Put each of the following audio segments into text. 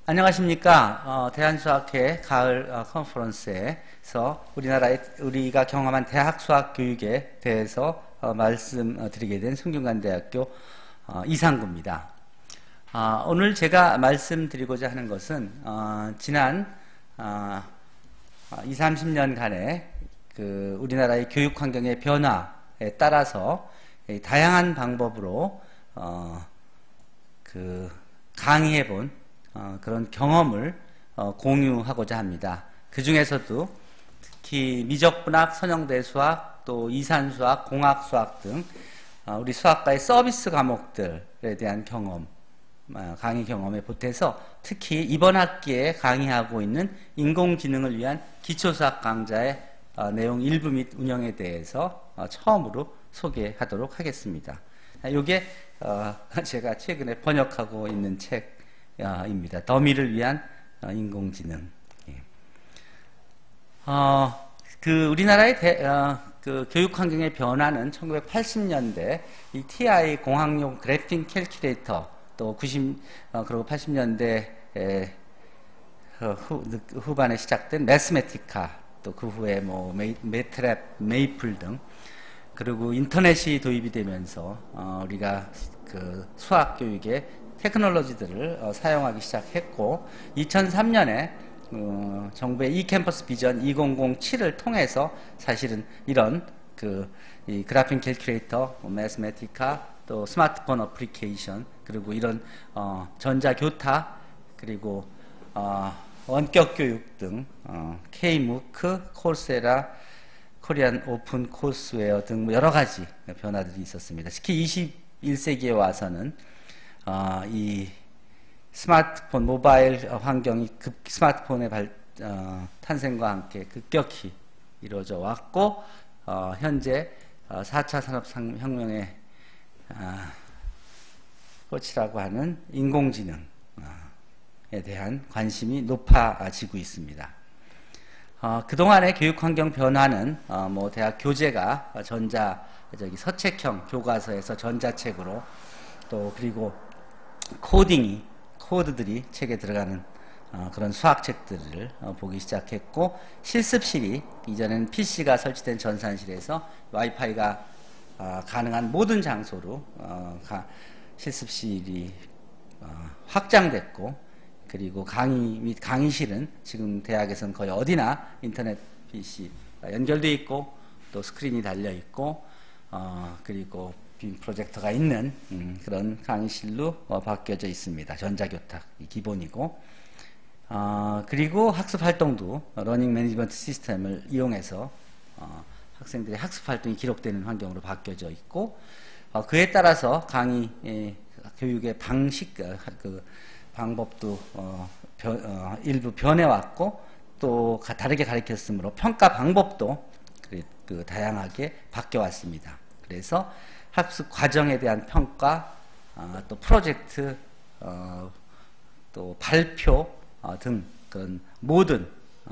안녕하십니까. 대한수학회 가을 컨퍼런스에서 우리가 경험한 대학 수학 교육에 대해서 말씀드리게 된 성균관대학교 이상구입니다. 오늘 제가 말씀드리고자 하는 것은 지난 20, 30년간의 우리나라의 교육 환경의 변화에 따라서 다양한 방법으로 강의해 본 그런 경험을 공유하고자 합니다. 그 중에서도 특히 미적분학, 선형대 수학, 또 이산수학, 공학수학 등 우리 수학과의 서비스 과목들에 대한 경험, 강의 경험에 보태서 특히 이번 학기에 강의하고 있는 인공지능을 위한 기초수학 강좌의 내용 일부 및 운영에 대해서 처음으로 소개하도록 하겠습니다. 이게 제가 최근에 번역하고 있는 책입니다. 더미를 위한 인공지능. 우리나라의 교육 환경의 변화는 1980년대 이 TI 공학용 그래핑 캘큘레이터 또 그리고 80년대 후반에 시작된 매스매티카 또 그 후에 매트랩, 메이플 등 그리고 인터넷이 도입이 되면서 우리가 수학 교육에 테크놀로지들을 사용하기 시작했고 2003년에 정부의 e캠퍼스 비전 2007을 통해서 사실은 이런 이 그래핑 캘큘레이터, 매스매티카 또 스마트폰 어플리케이션 그리고 이런 전자교타 그리고 원격 교육 등 K무크, 콜세라, 코리안 오픈 코스웨어 등 여러 가지 변화들이 있었습니다. 특히 21세기에 와서는 이 스마트폰, 모바일 환경이 스마트폰의 탄생과 함께 급격히 이루어져 왔고 현재 4차 산업혁명의 꽃이라고 하는 인공지능에 대한 관심이 높아지고 있습니다. 그동안의 교육환경 변화는 대학 교재가 서책형 교과서에서 전자책으로 또 그리고 코드들이 책에 들어가는 그런 수학책들을 보기 시작했고 실습실이 이전에는 PC가 설치된 전산실에서 와이파이가 가능한 모든 장소로 실습실이 확장됐고 그리고 강의 및 강의실은 지금 대학에서는 거의 어디나 인터넷 PC 연결되어 있고 또 스크린이 달려 있고 그리고 빔 프로젝터가 있는 그런 강의실로 바뀌어져 있습니다. 전자교탁이 기본이고 그리고 학습 활동도 러닝 매니지먼트 시스템을 이용해서 학생들의 학습 활동이 기록되는 환경으로 바뀌어져 있고 그에 따라서 강의 교육의 방법도 일부 변해왔고 또 다르게 가르쳤으므로 평가 방법도 다양하게 바뀌어왔습니다. 그래서 학습 과정에 대한 평가, 또 프로젝트, 또 발표 등 그런 모든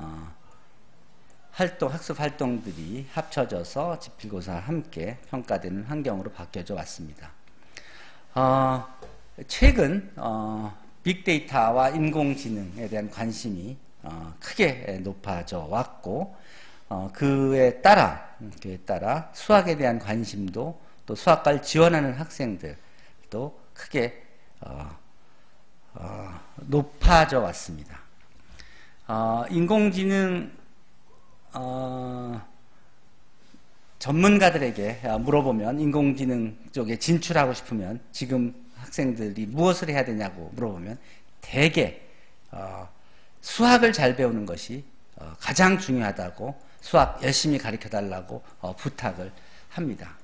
학습 활동들이 합쳐져서 지필고사와 함께 평가되는 환경으로 바뀌어져 왔습니다. 최근 빅데이터와 인공지능에 대한 관심이 크게 높아져 왔고 그에 따라 수학에 대한 관심도 또 수학과를 지원하는 학생들도 크게 높아져 왔습니다. 인공지능 전문가들에게 물어보면 인공지능 쪽에 진출하고 싶으면 지금 학생들이 무엇을 해야 되냐고 물어보면 대개 수학을 잘 배우는 것이 가장 중요하다고 수학 열심히 가르쳐달라고 부탁을 합니다.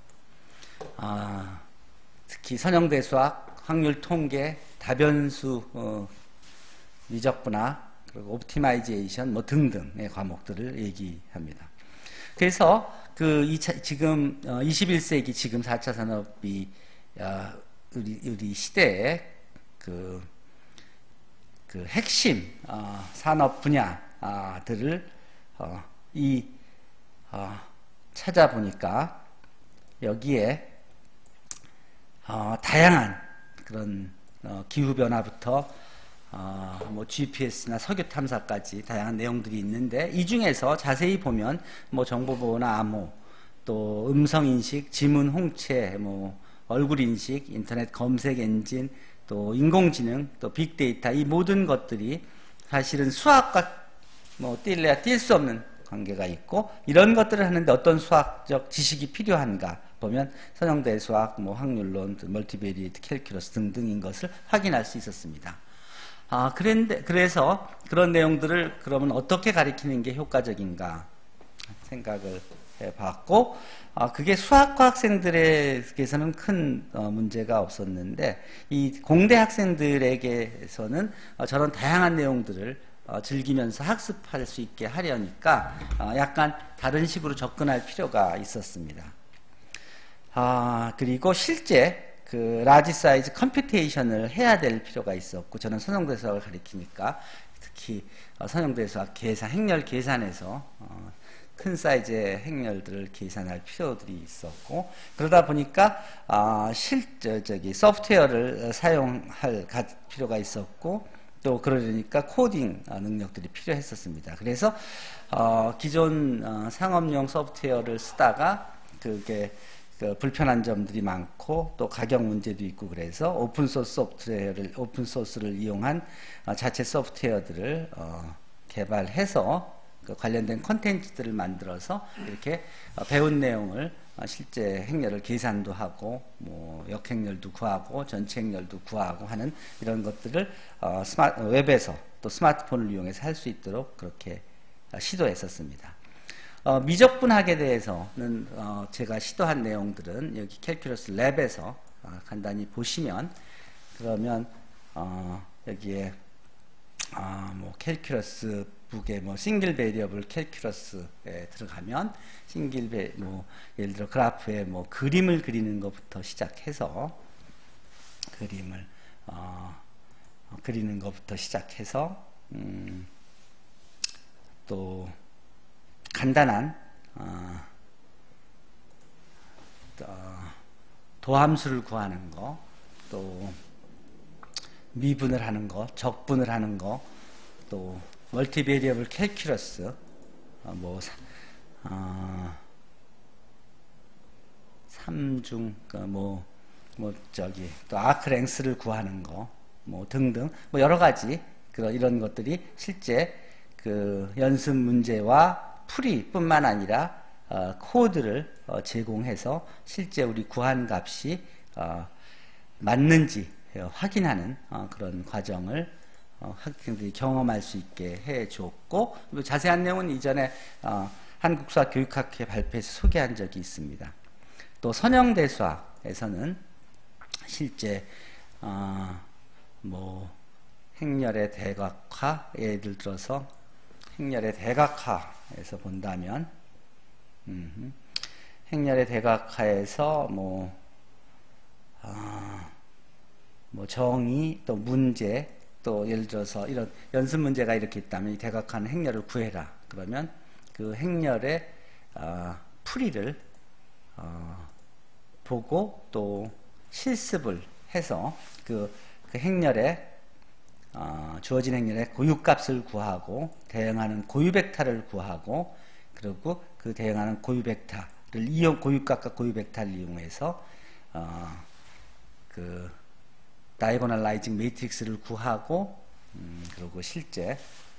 특히 선형대 수학, 확률 통계, 다변수 미적분학, 그리고 옵티마이제이션 등등의 과목들을 얘기합니다. 그래서 지금 21세기 지금 4차 산업이 우리 시대의 핵심 산업 분야들을 찾아보니까 여기에 다양한 그런 기후변화부터 뭐 GPS나 석유 탐사까지 다양한 내용들이 있는데, 이 중에서 자세히 보면 뭐 정보보호나 암호, 또 음성 인식, 지문 홍채, 뭐 얼굴 인식, 인터넷 검색 엔진, 또 인공지능, 또 빅데이터, 이 모든 것들이 사실은 수학과 뭐 뛸래야 뛸 수 없는 관계가 있고, 이런 것들을 하는데 어떤 수학적 지식이 필요한가 보면 선형대 수학, 뭐 확률론, 멀티베리에이트 캘큘러스 등등인 것을 확인할 수 있었습니다. 그래서 그런 내용들을 그러면 어떻게 가르치는 게 효과적인가 생각을 해봤고, 그게 수학과 학생들에게서는 큰 문제가 없었는데, 이 공대 학생들에게서는 저런 다양한 내용들을 즐기면서 학습할 수 있게 하려니까 약간 다른 식으로 접근할 필요가 있었습니다. 그리고 실제 그 라지 사이즈 컴퓨테이션을 해야 될 필요가 있었고, 저는 선형대 수학을 가리키니까 특히 선형대 수학 계산, 행렬 계산에서 큰 사이즈의 행렬들을 계산할 필요들이 있었고, 그러다 보니까 소프트웨어를 사용할 필요가 있었고, 또 그러니까 코딩 능력들이 필요했었습니다. 그래서 기존 상업용 소프트웨어를 쓰다가 그게 불편한 점들이 많고, 또 가격 문제도 있고, 그래서 오픈소스를 이용한 자체 소프트웨어들을 개발해서 그 관련된 콘텐츠들을 만들어서 이렇게 배운 내용을 실제 행렬을 계산도 하고, 뭐 역행렬도 구하고, 전체 행렬도 구하고 하는 이런 것들을 웹에서 또 스마트폰을 이용해서 할 수 있도록 그렇게 시도했었습니다. 미적분학에 대해서는 제가 시도한 내용들은 여기 캘큘러스 랩에서 간단히 보시면, 그러면 여기에 뭐 캘큘러스 북에 뭐 싱글 베리어블 캘큘러스에 들어가면 뭐 예를 들어 그래프에 뭐 그림을 그리는 것부터 시작해서 또 간단한 도함수를 구하는 거, 또 미분을 하는 거, 적분을 하는 거, 또 멀티베리어블 캘큘러스, 삼중, 또 아크랭스를 구하는 거, 뭐 등등, 뭐 여러 가지 이런 것들이 실제 그 연습 문제와 풀이뿐만 아니라 코드를 제공해서 실제 우리 구한 값이 맞는지 확인하는 그런 과정을 학생들이 경험할 수 있게 해줬고, 자세한 내용은 이전에 한국수학교육학회 발표에서 소개한 적이 있습니다. 또 선형대 수학에서는 실제 뭐 행렬의 대각화, 예를 들어서 행렬의 대각화에서 본다면 행렬의 대각화에서 뭐 정의, 또 문제, 또 예를 들어서 이런 연습 문제가 이렇게 있다면 이 대각화는 행렬을 구해라. 그러면 그 행렬의 풀이를 보고 또 실습을 해서 그 행렬의 주어진 행렬의 고유값을 구하고 대응하는 고유벡터를 구하고, 그리고 그 대응하는 고유벡터를 고유값과 고유벡터를 이용해서 그 다이고널라이징 매트릭스를 구하고, 그리고 실제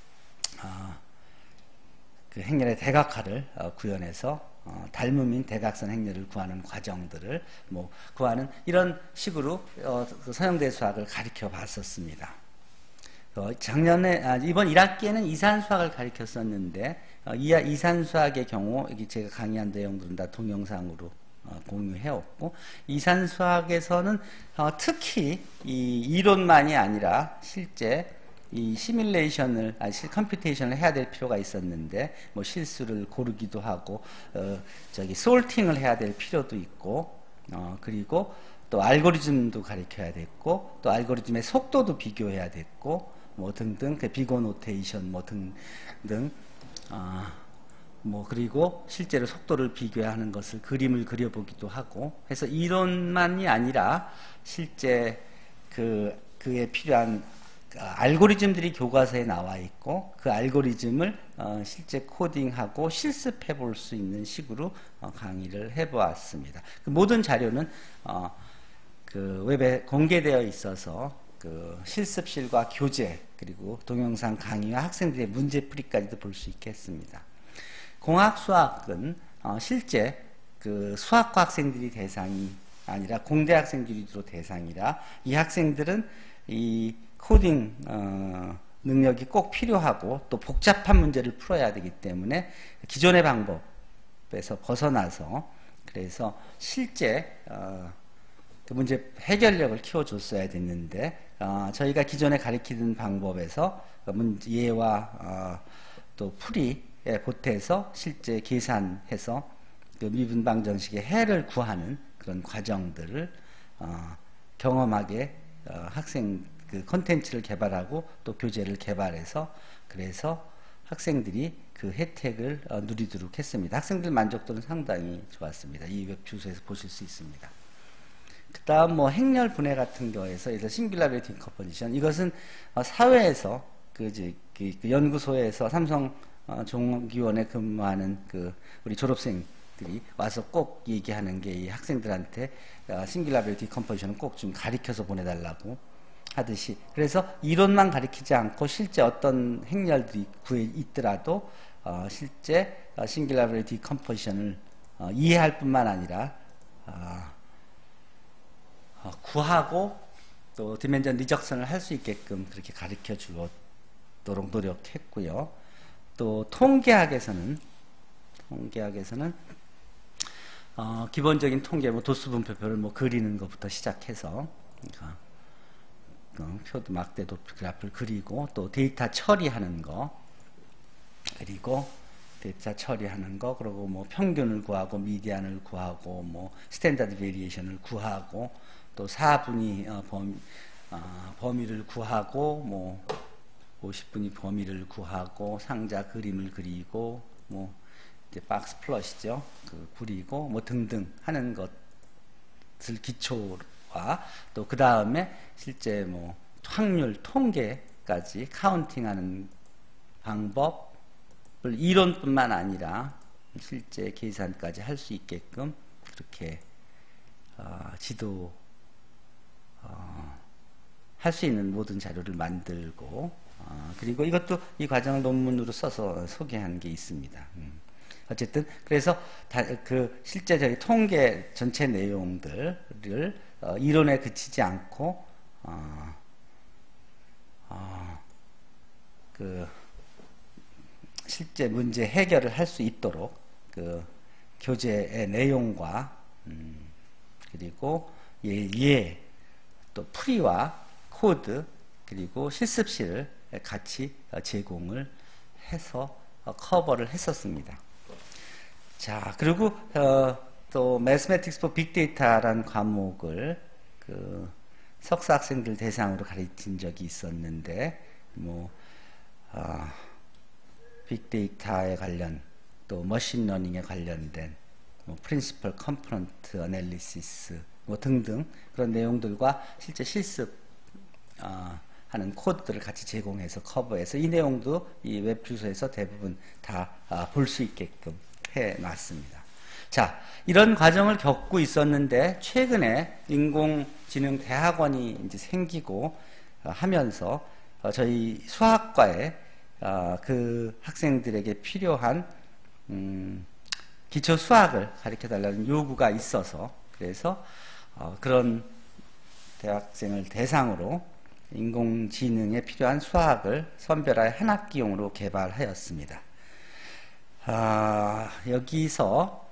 그 행렬의 대각화를 구현해서 닮음인 대각선 행렬을 구하는 과정들을 뭐 구하는 이런 식으로 그 선형대 수학을 가르쳐 봤었습니다. 작년에 이번 1학기에는 이산수학을 가르쳤었는데, 이산수학의 경우 여기 제가 강의한 내용들은 다 동영상으로 공유해왔고, 이산수학에서는 특히 이 이론만이 아니라 실제 이 시뮬레이션을, 컴퓨테이션을 해야 될 필요가 있었는데, 뭐 실수를 고르기도 하고, 솔팅을 해야 될 필요도 있고, 그리고 또 알고리즘도 가르쳐야 됐고, 또 알고리즘의 속도도 비교해야 됐고, 뭐 등등, 비고 노테이션 뭐 등등, 뭐 그리고 실제로 속도를 비교하는 것을 그림을 그려보기도 하고 해서 이론만이 아니라 실제 그에 필요한 알고리즘들이 교과서에 나와 있고 그 알고리즘을 실제 코딩하고 실습해 볼 수 있는 식으로 강의를 해 보았습니다. 그 모든 자료는 그 웹에 공개되어 있어서 그 실습실과 교재 그리고 동영상 강의와 학생들의 문제풀이까지도 볼 수 있겠습니다. 공학 수학은 실제 그 수학과 학생들이 대상이 아니라 공대 학생들이 주로 대상이라 이 학생들은 이 코딩 능력이 꼭 필요하고 또 복잡한 문제를 풀어야 되기 때문에 기존의 방법에서 벗어나서 그래서 실제 그 문제 해결력을 키워줬어야 됐는데 저희가 기존에 가르치는 방법에서 예와 또 풀이에 보태서 실제 계산해서 그 미분방정식의 해를 구하는 그런 과정들을 경험하게 학생 그 콘텐츠를 개발하고 또 교재를 개발해서 그래서 학생들이 그 혜택을 누리도록 했습니다. 학생들 만족도는 상당히 좋았습니다. 이 웹 주소에서 보실 수 있습니다. 그 다음 뭐 행렬 분해 같은 거에서 예를 싱귤라리티 디컴포지션 이것은 사회에서 그 연구소에서 삼성 종기원에 근무하는 그 우리 졸업생들이 와서 꼭 얘기하는 게 이 학생들한테 싱귤라리티 디컴포지션은 꼭 좀 가르쳐서 보내달라고 하듯이 그래서 이론만 가르치지 않고 실제 어떤 행렬들이 구에 있더라도 실제 싱귤라리티 디컴포지션을 이해할 뿐만 아니라 구하고 또 디멘전 리적션을 할 수 있게끔 그렇게 가르쳐 주도록 노력했고요. 또 통계학에서는 기본적인 통계 뭐 도수 분포표를 뭐 그리는 것부터 시작해서 표도 막대도 그래프를 그리고 또 데이터 처리하는 거 그리고 그리고 뭐 평균을 구하고 미디안을 구하고 뭐 스탠다드 베리에이션을 구하고 또 4분위 범위를 구하고 뭐 50분위 범위를 구하고 상자 그림을 그리고 뭐 이제 박스 플롯이죠. 그리고 뭐 등등 하는 것을 기초로 또 그 다음에 실제 뭐 확률 통계까지 카운팅하는 방법을 이론뿐만 아니라 실제 계산까지 할 수 있게끔 그렇게 지도 할 수 있는 모든 자료를 만들고 그리고 이것도 이 과정을 논문으로 써서 소개한 게 있습니다. 어쨌든 그래서 그 실제 저희 통계 전체 내용들을 이론에 그치지 않고 그 실제 문제 해결을 할 수 있도록 그 교재의 내용과 그리고 또 풀이와 코드 그리고 실습실을 같이 제공을 해서 커버를 했었습니다. 자, 그리고 또 Mathematics for Big Data라는 과목을 그 석사 학생들 대상으로 가르친 적이 있었는데 뭐 빅데이터에 관련 또 머신러닝에 관련된 뭐 프린시플 컴포넌트 애널리시스 뭐 등등 그런 내용들과 실제 실습 하는 코드들을 같이 제공해서 커버해서 이 내용도 이 웹 주소에서 대부분 다 볼 수 있게끔 해놨습니다. 자, 이런 과정을 겪고 있었는데 최근에 인공지능 대학원이 이제 생기고 하면서 저희 수학과에 그 학생들에게 필요한 기초 수학을 가르쳐 달라는 요구가 있어서 그래서 그런 대학생을 대상으로 인공지능에 필요한 수학을 선별하여 한 학기용으로 개발하였습니다. 여기서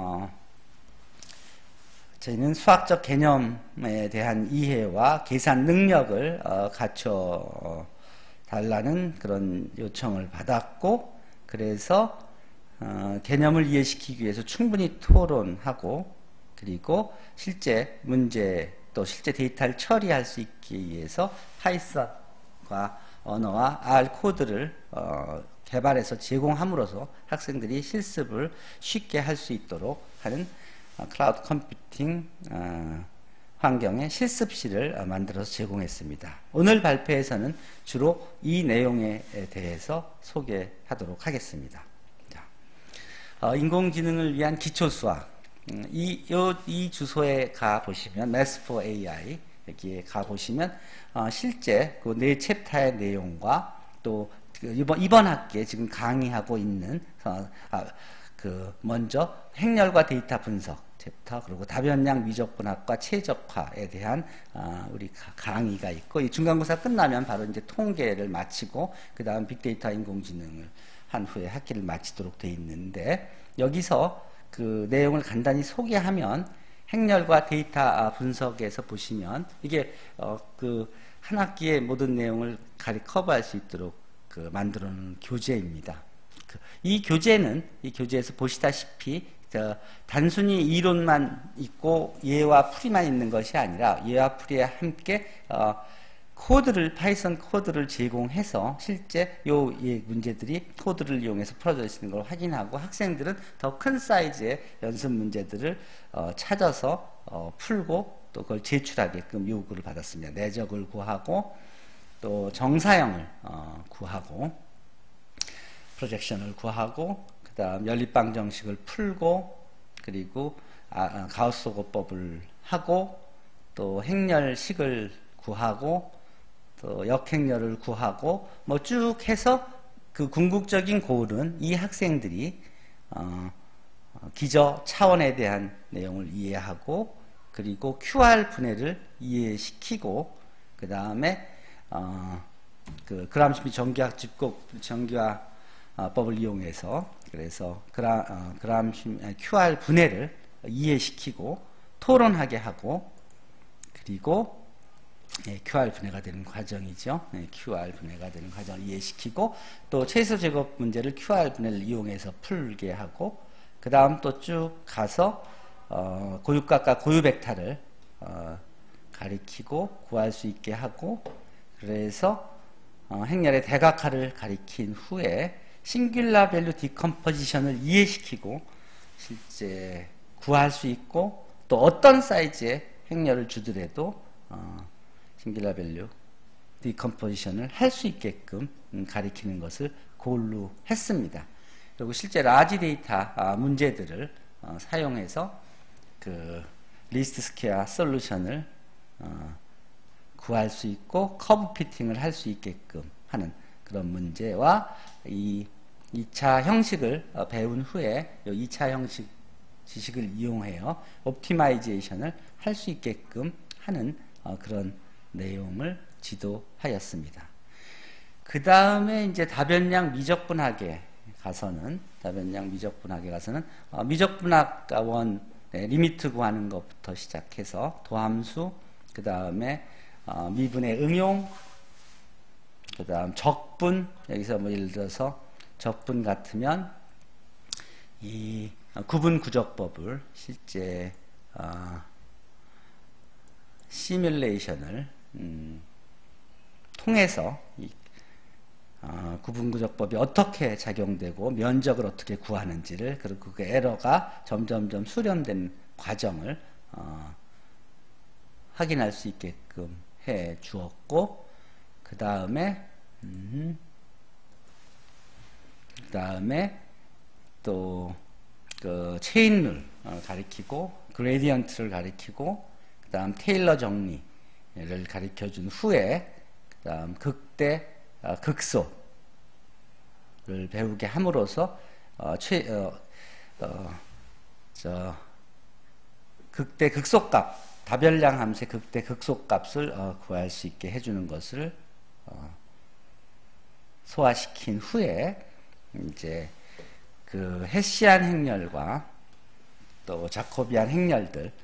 저희는 수학적 개념에 대한 이해와 계산 능력을 갖춰 달라는 그런 요청을 받았고 그래서 개념을 이해시키기 위해서 충분히 토론하고 그리고 실제 문제 또 실제 데이터를 처리할 수 있기 위해서 파이썬과 언어와 R 코드를 개발해서 제공함으로써 학생들이 실습을 쉽게 할 수 있도록 하는 클라우드 컴퓨팅 환경에 실습실을 만들어서 제공했습니다. 오늘 발표에서는 주로 이 내용에 대해서 소개하도록 하겠습니다. 자, 인공지능을 위한 기초수학. 이 주소에 가보시면 Math4AI 여기에 가보시면 실제 그 네 챕터의 내용과 또 이번 학기에 지금 강의하고 있는 먼저 행렬과 데이터 분석 챕터, 그리고 다변량 미적분학과 최적화에 대한 우리 강의가 있고, 이 중간고사 끝나면 바로 이제 통계를 마치고 그 다음 빅데이터 인공지능을 한 후에 학기를 마치도록 돼 있는데, 여기서 그 내용을 간단히 소개하면 행렬과 데이터 분석에서 보시면 이게 그 한 학기의 모든 내용을 커버할 수 있도록 만들어 놓은 교재입니다. 이 교재에서 보시다시피 단순히 이론만 있고 예와 풀이만 있는 것이 아니라 예와 풀이에 함께 파이썬 코드를 제공해서 실제 문제들이 코드를 이용해서 풀어져 있는 걸 확인하고, 학생들은 더 큰 사이즈의 연습 문제들을 찾아서 풀고 또 그걸 제출하게끔 요구를 받았습니다. 내적을 구하고 또 정사형을 구하고 프로젝션을 구하고 그 다음 연립방 정식을 풀고, 그리고 가우스-소거법을 하고 또 행렬식을 구하고 또 역행렬을 구하고 뭐 쭉 해서 그 궁극적인 고울은 이 학생들이 기저 차원에 대한 내용을 이해하고, 그리고 QR 분해를 이해시키고, 그 다음에 그 그람스미 전기화법을 이용해서 그래서 QR 분해를 이해시키고 토론하게 하고, 그리고 QR 분해가 되는 과정이죠. QR 분해가 되는 과정을 이해시키고, 또 최소 제곱 문제를 QR 분해를 이용해서 풀게 하고, 그 다음 또 쭉 가서 고유값과 고유벡터를 가리키고 구할 수 있게 하고, 그래서 행렬의 대각화를 가리킨 후에 싱귤라 밸류 디컴포지션을 이해시키고 실제 구할 수 있고, 또 어떤 사이즈의 행렬을 주더라도 싱귤라 밸류 디컴포지션을 할 수 있게끔 가리키는 것을 고울로 했습니다. 그리고 실제 라지 데이터 문제들을 사용해서 그 리스트 스퀘어 솔루션을 구할 수 있고 커브 피팅을 할 수 있게끔 하는 그런 문제와, 이 2차 형식을 배운 후에 이 2차 형식 지식을 이용해요 옵티마이제이션을 할 수 있게끔 하는 그런 내용을 지도하였습니다. 그 다음에 이제 다변량 미적분학에 가서는 미적분학 원 리미트 구하는 것부터 시작해서 도함수, 그 다음에 미분의 응용, 그 다음 적분, 여기서 뭐 예를 들어서 적분 같으면 이 구분구적법을 실제 시뮬레이션을 통해서 구분구적법이 어떻게 작용되고 면적을 어떻게 구하는지를, 그리고 그 에러가 점점점 수렴되는 과정을 확인할 수 있게끔 해 주었고, 그 다음에 또 그 체인룰 가리키고 그레디언트를 가리키고, 그 다음 테일러 정리를 가리켜 준 후에 그 다음 극대 극소를 배우게 함으로써 극대 극소값, 다변량 함수의 극대 극소값을 구할 수 있게 해주는 것을 소화시킨 후에 이제 그 헤시안 행렬과 또 자코비안 행렬들을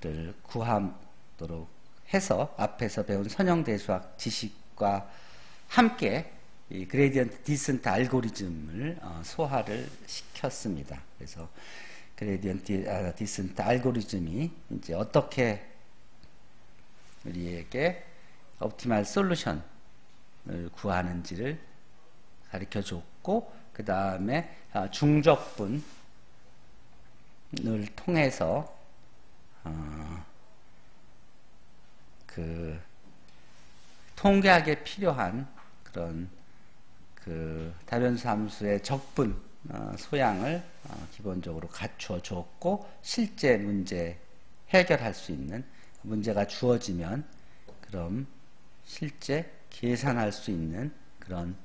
구하도록 해서 앞에서 배운 선형대수학 지식과 함께 이 그레디언트 디센트 알고리즘을 소화를 시켰습니다. 그래서 그레디언트 디센트 알고리즘이 이제 어떻게 우리에게 옵티멀 솔루션을 구하는지를 가르쳐 줬고, 그 다음에 중적분을 통해서 그 통계학에 필요한 그런 그 다변수 함수의 적분 소양을 기본적으로 갖추어 줬고, 실제 문제 해결할 수 있는 문제가 주어지면 그럼 실제 계산할 수 있는 그런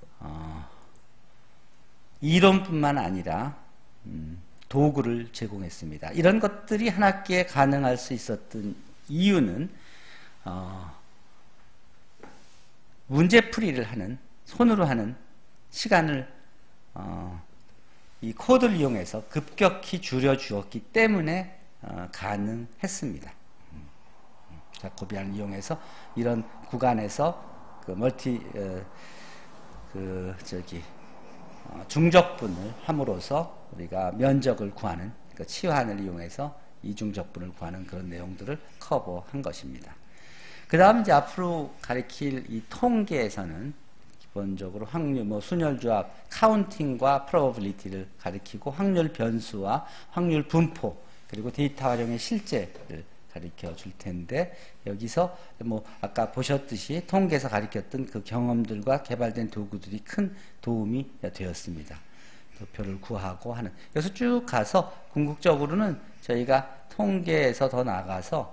이론뿐만 아니라 도구를 제공했습니다. 이런 것들이 한 학기에 가능할 수 있었던 이유는 문제풀이를 하는, 손으로 하는 시간을 이 코드를 이용해서 급격히 줄여주었기 때문에 가능했습니다. 자코비안을 이용해서 이런 구간에서 그 중적분을 함으로써 우리가 면적을 구하는, 그 치환을 이용해서 이중적분을 구하는 그런 내용들을 커버한 것입니다. 그 다음 이제 앞으로 가르칠 이 통계에서는 기본적으로 확률, 순열조합, 카운팅과 프로버빌리티를 가리키고, 확률 변수와 확률 분포, 그리고 데이터 활용의 실제를 가르쳐 줄 텐데, 여기서 아까 보셨듯이 통계에서 가르쳤던 그 경험들과 개발된 도구들이 큰 도움이 되었습니다. 도표를 구하고 하는. 여기서 쭉 가서 궁극적으로는 저희가 통계에서 더 나아가서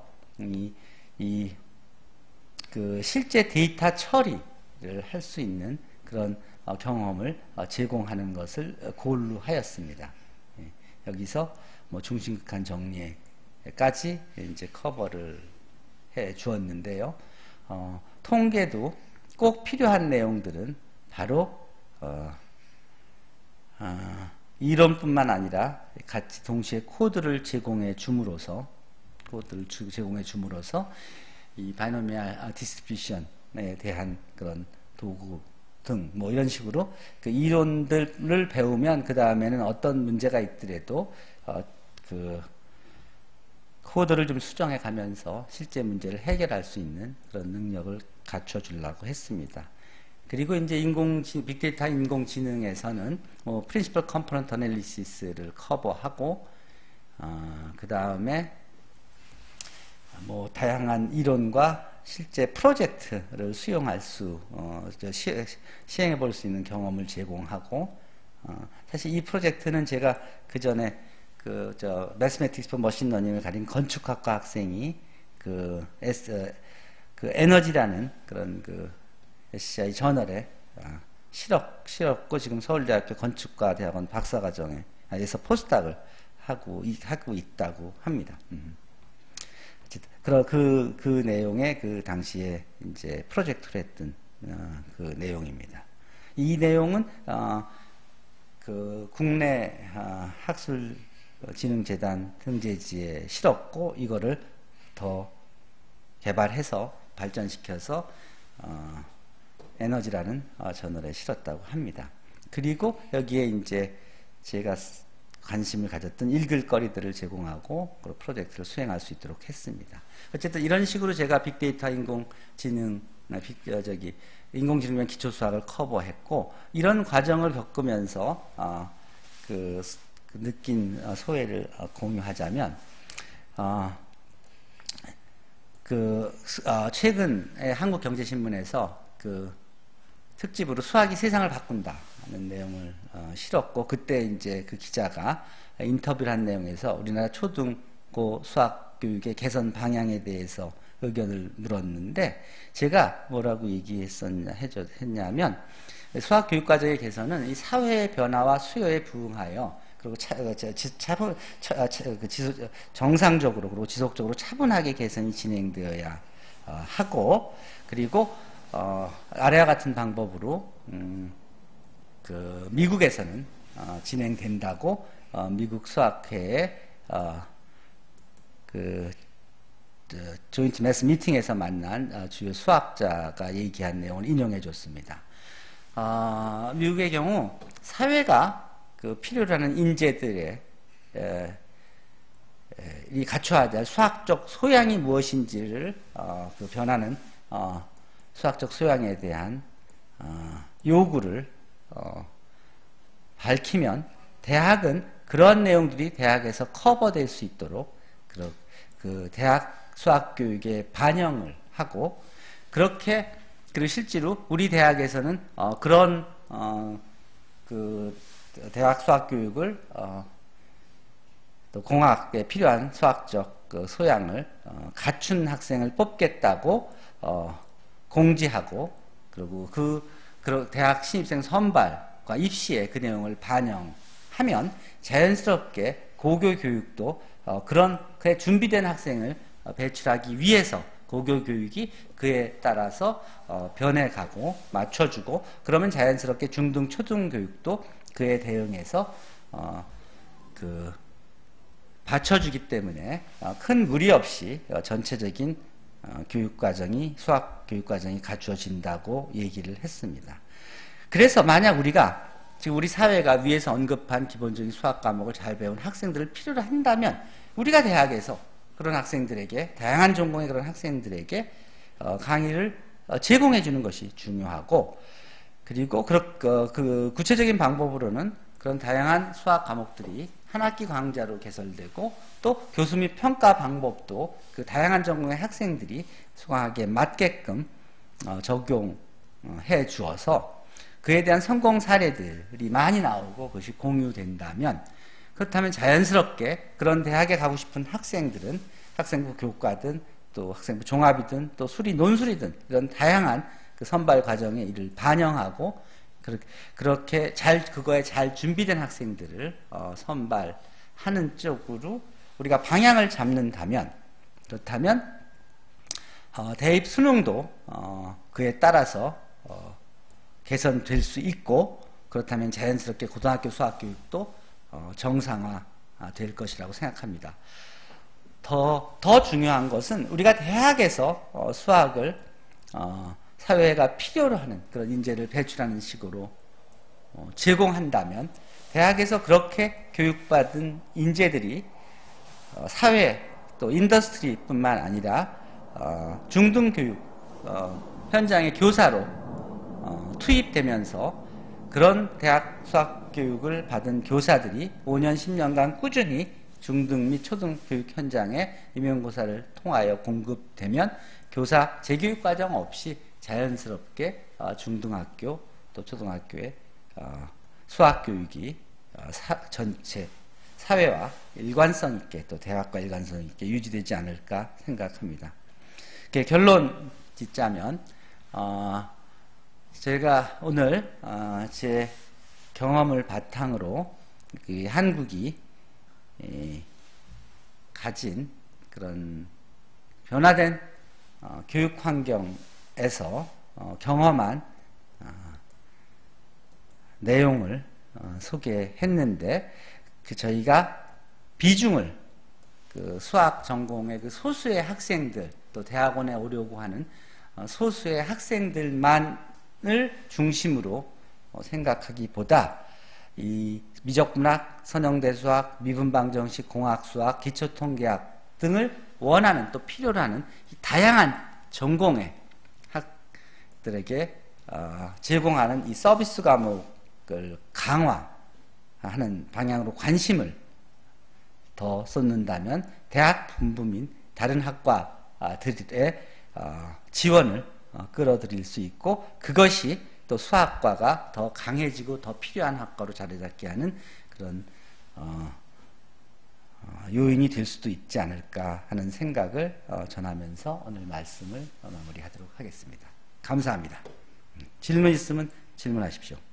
그 실제 데이터 처리를 할 수 있는 그런 경험을 제공하는 것을 고루 하였습니다. 여기서 중심극한 정리까지 이제 커버를 해 주었는데요. 통계도 꼭 필요한 내용들은 바로 이론뿐만 아니라 같이 동시에 코드를 제공해 줌으로써 이 바이노미얼 디스트리뷰션에 대한 그런 도구 등 이런 식으로 그 이론들을 배우면 그 다음에는 어떤 문제가 있더라도 그 코드를 좀 수정해 가면서 실제 문제를 해결할 수 있는 그런 능력을 갖춰 주려고 했습니다. 그리고 이제 빅데이터 인공지능에서는 프린시플 컴포넌트 애널리시스를 커버하고, 그 다음에 다양한 이론과 실제 프로젝트를 수용할 수, 시행해 볼 수 있는 경험을 제공하고, 사실 이 프로젝트는 제가 그 전에 Mathematics for Machine Learning을 가진 건축학과 학생이 그 에너지라는 그런 SCI 저널에 실었고, 지금 서울대학교 건축과대학원 박사과정에서 포스닥을 하고 있다고 합니다. 그 내용의 그 당시에 이제 프로젝트를 했던 그 내용입니다. 이 내용은 그 국내 학술진흥재단 등재지에 실었고, 이거를 더 개발해서 발전시켜서 에너지라는 저널에 실었다고 합니다. 그리고 여기에 이제 제가 관심을 가졌던 읽을 거리들을 제공하고 그 프로젝트를 수행할 수 있도록 했습니다. 어쨌든 이런 식으로 제가 빅데이터 인공지능 인공지능면 기초수학을 커버했고, 이런 과정을 겪으면서 그 느낀 소회를 공유하자면, 최근에 한국경제신문에서 그 특집으로 수학이 세상을 바꾼다는 내용을 실었고, 그때 이제 그 기자가 인터뷰를 한 내용에서 우리나라 초등고 수학 교육의 개선 방향에 대해서 의견을 물었는데, 제가 뭐라고 했냐면, 수학 교육 과정의 개선은 이 사회의 변화와 수요에 부응하여, 그리고 정상적으로 그리고 지속적으로 차분하게 개선이 진행되어야 하고, 그리고 아래와 같은 방법으로 미국에서는 진행된다고 미국 수학회의 조인트 매스 미팅에서 만난 주요 수학자가 얘기한 내용을 인용해 줬습니다. 미국의 경우 사회가 필요로 하는 인재들의 이 갖춰야 될 수학적 소양이 무엇인지를 변하는 수학적 소양에 대한 요구를 밝히면 대학은 그런 내용들이 대학에서 커버될 수 있도록 그 대학 수학 교육에 반영을 하고 그렇게 그리고 실제로 우리 대학에서는 그런 그 대학 수학 교육을 또 공학에 필요한 수학적 그 소양을 갖춘 학생을 뽑겠다고 공지하고 그리고 그 대학 신입생 선발과 입시에 그 내용을 반영하면 자연스럽게 고교 교육도 그런 그에 준비된 학생을 배출하기 위해서 고교 교육이 그에 따라서 변해가고 맞춰주고 그러면 자연스럽게 중등 초등 교육도 그에 대응해서 그 받쳐주기 때문에 큰 무리 없이 전체적인 교육과정이 수학 교육과정이 갖추어진다고 얘기를 했습니다. 그래서 만약 우리가 지금 우리 사회가 위에서 언급한 기본적인 수학 과목을 잘 배운 학생들을 필요로 한다면 우리가 대학에서 그런 학생들에게 다양한 전공의 그런 학생들에게 강의를 제공해 주는 것이 중요하고 그리고 그 구체적인 방법으로는 그런 다양한 수학 과목들이 한 학기 강좌로 개설되고 또 교수 및 평가 방법도 그 다양한 전공의 학생들이 수강하기에 맞게끔 적용해 주어서 그에 대한 성공 사례들이 많이 나오고 그것이 공유된다면 그렇다면 자연스럽게 그런 대학에 가고 싶은 학생들은 학생부 교과든 또 학생부 종합이든 또 논술이든 이런 다양한 그 선발 과정에 이를 반영하고 그렇게 그거에 잘 준비된 학생들을 선발하는 쪽으로 우리가 방향을 잡는다면 그렇다면 대입 수능도 그에 따라서 개선될 수 있고 그렇다면 자연스럽게 고등학교 수학교육도 정상화 될 것이라고 생각합니다. 더 중요한 것은 우리가 대학에서 수학을 사회가 필요로 하는 그런 인재를 배출하는 식으로 제공한다면 대학에서 그렇게 교육받은 인재들이 사회 또 인더스트리뿐만 아니라 중등교육 현장의 교사로 투입되면서 그런 대학 수학교육을 받은 교사들이 5년, 10년간 꾸준히 중등 및 초등 교육 현장에 임용고사를 통하여 공급되면 교사 재교육 과정 없이 자연스럽게 중등학교 또 초등학교의 수학교육이 전체 사회와 일관성 있게 또 대학과 일관성 있게 유지되지 않을까 생각합니다. 결론 짓자면 제가 오늘 제 경험을 바탕으로 한국이 가진 그런 변화된 교육 환경에서 경험한 내용을 소개했는데 저희가 비중을 수학 전공의 소수의 학생들 또 대학원에 오려고 하는 소수의 학생들만을 중심으로 생각하기보다 이 미적분학, 선형대수학, 미분방정식, 공학수학, 기초통계학 등을 원하는 또 필요로 하는 다양한 전공의 학들에게 제공하는 이 서비스 과목을 강화하는 방향으로 관심을 더 쏟는다면 대학 분부민 다른 학과들의 지원을 끌어들일 수 있고 그것이 또 수학과가 더 강해지고 더 필요한 학과로 자리 잡게 하는 그런 요인이 될 수도 있지 않을까 하는 생각을 전하면서 오늘 말씀을 마무리하도록 하겠습니다. 감사합니다. 질문 있으면 질문하십시오.